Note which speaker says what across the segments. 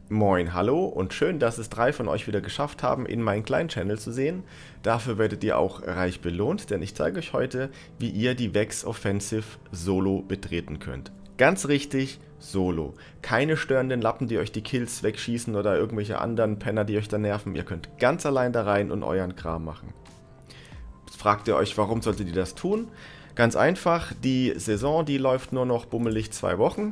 Speaker 1: Moin, hallo und schön, dass es 3 von euch wieder geschafft haben, in meinen kleinen Channel zu sehen. Dafür werdet ihr auch reich belohnt, denn ich zeige euch heute, wie ihr die Vex Offensive solo betreten könnt. Ganz richtig, solo. Keine störenden Lappen, die euch die Kills wegschießen oder irgendwelche anderen Penner, die euch da nerven. Ihr könnt ganz allein da rein und euren Kram machen. Jetzt fragt ihr euch, warum solltet ihr das tun? Ganz einfach, die Saison, die läuft nur noch bummelig 2 Wochen.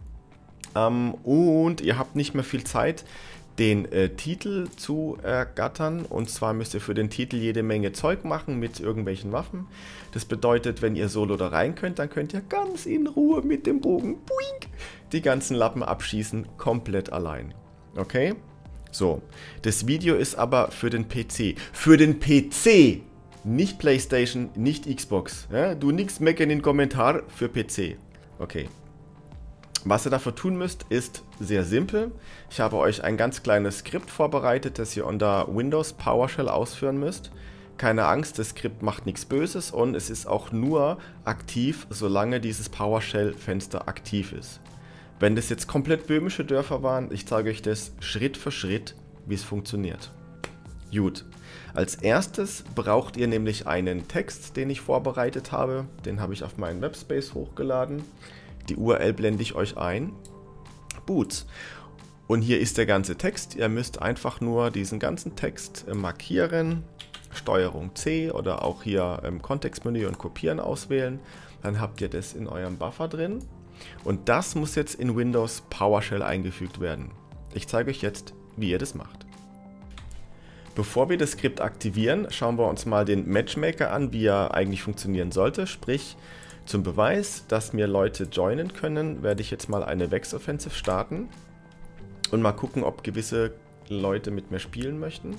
Speaker 1: Und ihr habt nicht mehr viel Zeit, den Titel zu ergattern. Und zwar müsst ihr für den Titel jede Menge Zeug machen mit irgendwelchen Waffen. Das bedeutet, wenn ihr solo da rein könnt, dann könnt ihr ganz in Ruhe mit dem Bogen boing, die ganzen Lappen abschießen, komplett allein. Okay? So, das Video ist aber für den PC. Für den PC! Nicht PlayStation, nicht Xbox. Ja? Du nix meckern in den Kommentar für PC. Okay. Was ihr dafür tun müsst, ist sehr simpel. Ich habe euch ein ganz kleines Skript vorbereitet, das ihr unter Windows PowerShell ausführen müsst. Keine Angst, das Skript macht nichts Böses und es ist auch nur aktiv, solange dieses PowerShell-Fenster aktiv ist. Wenn das jetzt komplett böhmische Dörfer waren, ich zeige euch das Schritt für Schritt, wie es funktioniert. Gut. Als erstes braucht ihr nämlich einen Text, den ich vorbereitet habe. Den habe ich auf meinen Webspace hochgeladen. Die URL blende ich euch ein. Boots. Und hier ist der ganze Text. Ihr müsst einfach nur diesen ganzen Text markieren. Steuerung C oder auch hier im Kontextmenü und kopieren auswählen. Dann habt ihr das in eurem Buffer drin. Und das muss jetzt in Windows PowerShell eingefügt werden. Ich zeige euch jetzt, wie ihr das macht. Bevor wir das Skript aktivieren, schauen wir uns mal den Matchmaker an, wie er eigentlich funktionieren sollte. Sprich, zum Beweis, dass mir Leute joinen können, werde ich jetzt mal eine Vex Offensive starten und mal gucken, ob gewisse Leute mit mir spielen möchten.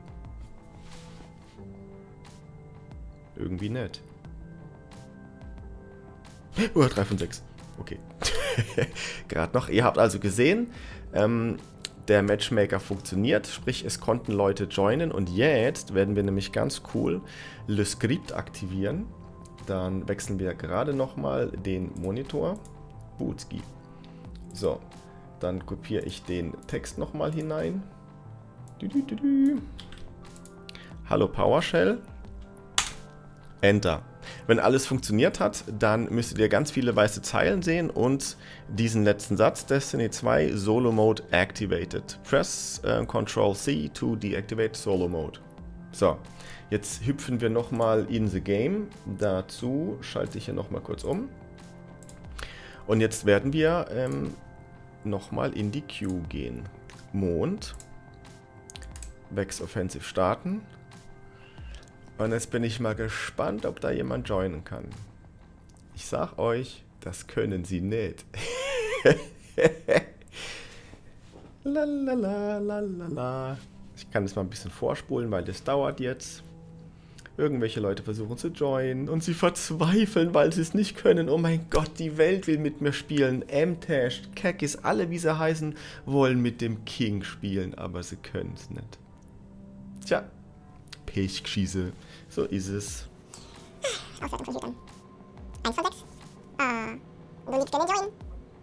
Speaker 1: Irgendwie nett. 3 von 6. Okay. Gerade noch. Ihr habt also gesehen, der Matchmaker funktioniert, sprich es konnten Leute joinen und jetzt werden wir nämlich ganz cool Le Script aktivieren. Dann wechseln wir gerade nochmal den Monitor. Bootski. So, dann kopiere ich den Text nochmal hinein. Hallo PowerShell. Enter. Wenn alles funktioniert hat, dann müsstet ihr ganz viele weiße Zeilen sehen und diesen letzten Satz, Destiny 2 Solo Mode activated. Press Ctrl C to deactivate Solo Mode. So, jetzt hüpfen wir nochmal in the game. Dazu schalte ich hier nochmal kurz um. Und jetzt werden wir nochmal in die Queue gehen. Mond. Vex Offensive starten. Und jetzt bin ich mal gespannt, ob da jemand joinen kann. Ich sag euch, das können sie nicht. Lalalala. Ich kann das mal ein bisschen vorspulen, weil das dauert jetzt. Irgendwelche Leute versuchen zu joinen und sie verzweifeln, weil sie es nicht können. Oh mein Gott, die Welt will mit mir spielen. M-Tash, Kekis, alle wie sie heißen, wollen mit dem King spielen, aber sie können es nicht. Tja, Pechgeschiese. So ist es.
Speaker 2: Auswertung von 1 von 6. Du liegst gerne joinen.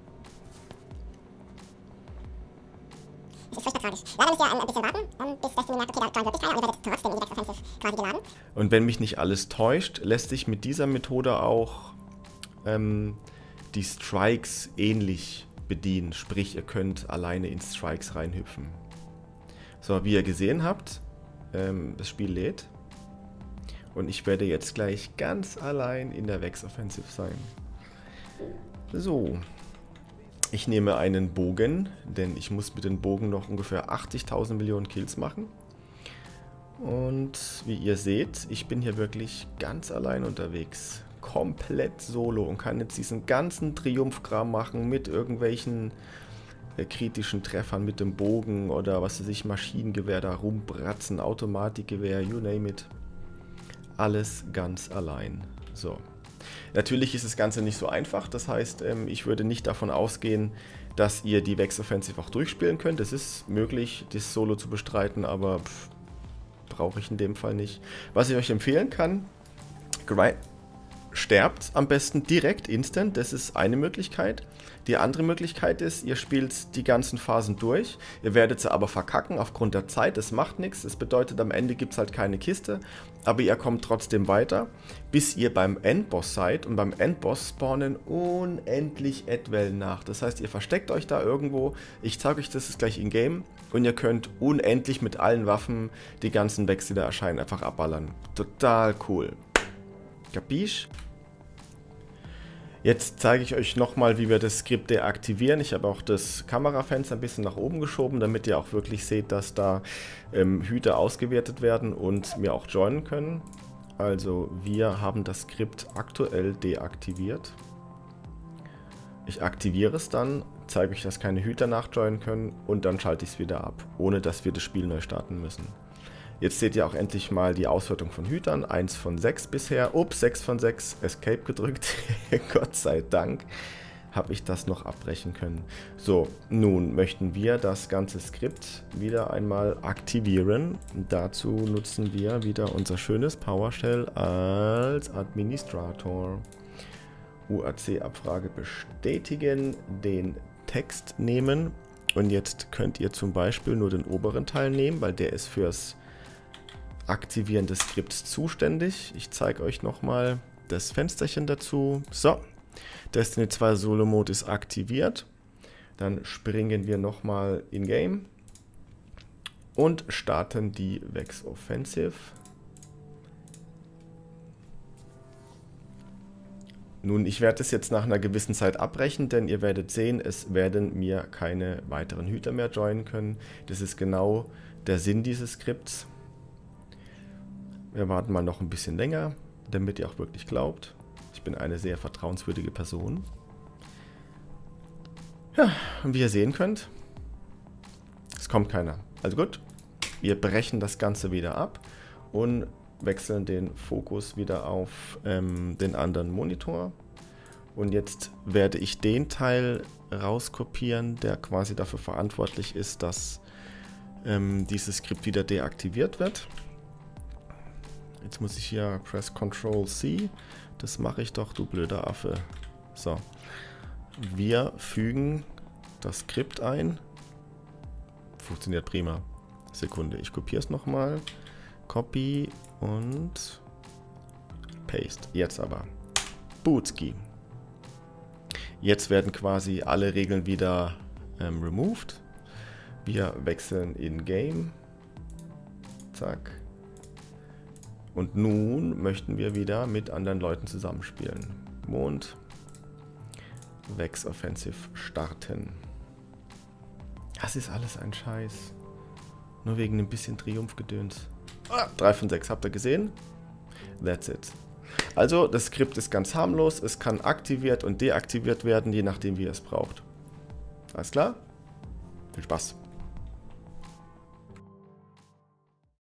Speaker 2: Das ist furchtbar tragisch. Ja, dann müsst ihr ein bisschen warten, bis Destiny merkt, okay, da joint wirklich keiner und ihr werdet trotzdem in die Vex Offensive quasi geladen.
Speaker 1: Und wenn mich nicht alles täuscht, lässt sich mit dieser Methode auch die Strikes ähnlich bedienen. Sprich, ihr könnt alleine in Strikes reinhüpfen. So, wie ihr gesehen habt, das Spiel lädt. Und ich werde jetzt gleich ganz allein in der Vex Offensive sein. So. Ich nehme einen Bogen, denn ich muss mit dem Bogen noch ungefähr 80.000 Millionen Kills machen. Und wie ihr seht, ich bin hier wirklich ganz allein unterwegs. Komplett solo und kann jetzt diesen ganzen Triumphkram machen mit irgendwelchen kritischen Treffern mit dem Bogen oder was weiß ich, Maschinengewehr da rumbratzen, Automatikgewehr, you name it. Alles ganz allein. So. Natürlich ist das Ganze nicht so einfach, das heißt, ich würde nicht davon ausgehen, dass ihr die Vex Offensive auch durchspielen könnt. Es ist möglich, das Solo zu bestreiten, aber brauche ich in dem Fall nicht. Was ich euch empfehlen kann, sterbt am besten direkt instant, das ist eine Möglichkeit. Die andere Möglichkeit ist, ihr spielt die ganzen Phasen durch, ihr werdet sie aber verkacken aufgrund der Zeit, das macht nichts, das bedeutet am Ende gibt es halt keine Kiste, aber ihr kommt trotzdem weiter, bis ihr beim Endboss seid und beim Endboss spawnen unendlich Edwellen nach. Das heißt, ihr versteckt euch da irgendwo, ich zeige euch das gleich in-game und ihr könnt unendlich mit allen Waffen die ganzen Wechs, die da erscheinen, einfach abballern. Total cool. Kapisch? Jetzt zeige ich euch nochmal, wie wir das Skript deaktivieren. Ich habe auch das Kamerafenster ein bisschen nach oben geschoben, damit ihr auch wirklich seht, dass da Hüter ausgewertet werden und mir auch joinen können. Also wir haben das Skript aktuell deaktiviert. Ich aktiviere es dann, zeige euch, dass keine Hüter nachjoinen können und dann schalte ich es wieder ab, ohne dass wir das Spiel neu starten müssen. Jetzt seht ihr auch endlich mal die Auswertung von Hütern. 1 von 6 bisher. Ups, 6 von 6. Escape gedrückt. Gott sei Dank habe ich das noch abbrechen können. So, nun möchten wir das ganze Skript wieder einmal aktivieren. Dazu nutzen wir wieder unser schönes PowerShell als Administrator. UAC-Abfrage bestätigen, den Text nehmen. Und jetzt könnt ihr zum Beispiel nur den oberen Teil nehmen, weil der ist fürs Aktivieren des Skripts zuständig. Ich zeige euch nochmal das Fensterchen dazu. So, Destiny 2 Solo Mode ist aktiviert. Dann springen wir nochmal in Game und starten die Vex Offensive. Nun, ich werde es jetzt nach einer gewissen Zeit abbrechen, denn ihr werdet sehen, es werden mir keine weiteren Hüter mehr joinen können. Das ist genau der Sinn dieses Skripts. Wir warten mal noch ein bisschen länger, damit ihr auch wirklich glaubt. Ich bin eine sehr vertrauenswürdige Person. Ja, und wie ihr sehen könnt, es kommt keiner. Also gut, wir brechen das Ganze wieder ab und wechseln den Fokus wieder auf den anderen Monitor. Und jetzt werde ich den Teil rauskopieren, der quasi dafür verantwortlich ist, dass dieses Skript wieder deaktiviert wird. Jetzt muss ich hier Press Ctrl C. Das mache ich doch, du blöder Affe. So. Wir fügen das Skript ein. Funktioniert prima. Sekunde, ich kopiere es nochmal. Copy und Paste. Jetzt aber. Bootski. Jetzt werden quasi alle Regeln wieder removed. Wir wechseln in Game. Zack. Und nun möchten wir wieder mit anderen Leuten zusammenspielen. Mond. Vex Offensive starten. Das ist alles ein Scheiß. Nur wegen ein bisschen Triumphgedöns. 3 von 6, habt ihr gesehen? That's it. Also, das Skript ist ganz harmlos. Es kann aktiviert und deaktiviert werden, je nachdem wie ihr es braucht. Alles klar? Viel Spaß.